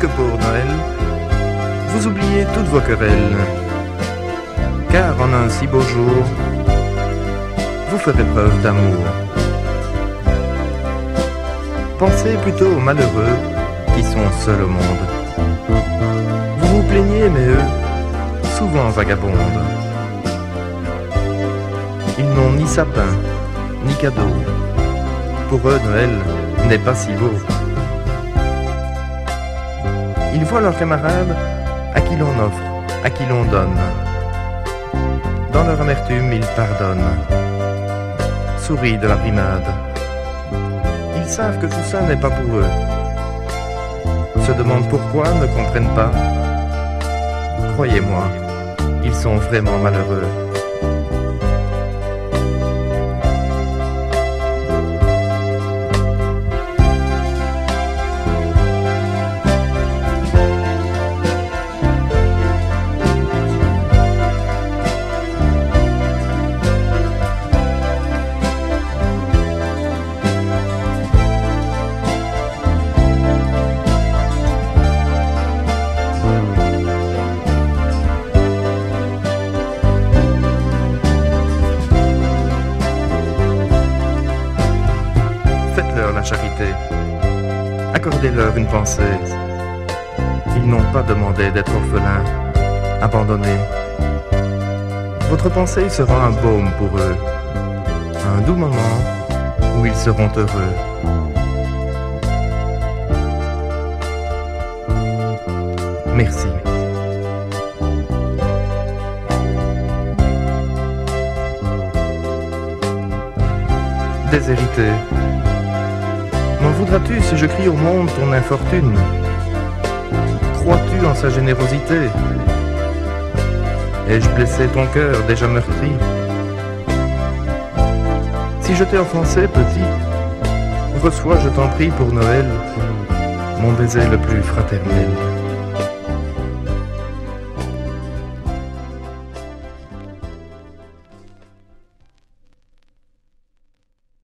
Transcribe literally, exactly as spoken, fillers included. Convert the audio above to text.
que pour Noël, vous oubliez toutes vos querelles, car en un si beau jour, vous ferez preuve d'amour. Pensez plutôt aux malheureux qui sont seuls au monde. Vous vous plaignez, mais eux, souvent vagabondent. Ils n'ont ni sapin, ni cadeau. Pour eux, Noël n'est pas si beau. Ils voient leurs camarades à qui l'on offre, à qui l'on donne. Dans leur amertume, ils pardonnent, sourient de la brimade. Ils savent que tout ça n'est pas pour eux, se demandent pourquoi, ne comprennent pas. Croyez-moi, ils sont vraiment malheureux. Faites-leur la charité, accordez-leur une pensée. Ils n'ont pas demandé d'être orphelins, abandonnés. Votre pensée sera un baume pour eux, un doux moment où ils seront heureux. Merci. Déshérité. M'en voudras-tu si je crie au monde ton infortune? Crois-tu en sa générosité? Ai-je blessé ton cœur déjà meurtri? Si je t'ai offensé, petit, reçois, je t'en prie, pour Noël, mon baiser le plus fraternel.